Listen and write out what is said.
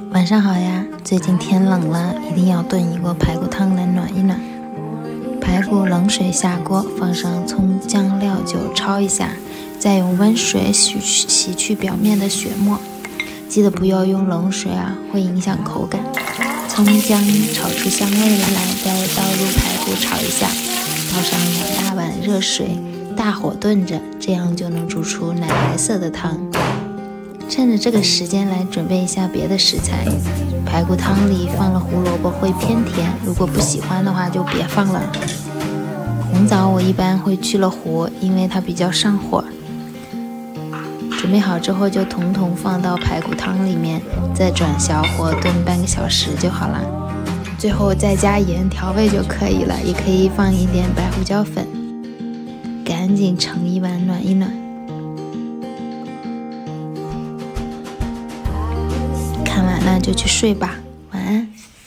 晚上好呀，最近天冷了，一定要炖一锅排骨汤来暖一暖。排骨冷水下锅，放上葱姜料酒焯一下，再用温水洗去表面的血沫。记得不要用冷水啊，会影响口感。葱姜炒出香味来，再倒入排骨炒一下，倒上2大碗热水，大火炖着，这样就能煮出奶白色的汤。趁着这个时间来准备一下别的食材。排骨汤里放了胡萝卜会偏甜，如果不喜欢的话就别放了。红枣我一般会去了核，因为它比较上火。准备好之后就统统放到排骨汤里面，再转小火炖半个小时就好了。最后再加盐调味就可以了，也可以放一点白胡椒粉。赶紧盛一碗暖一暖。看完了就去睡吧，晚安。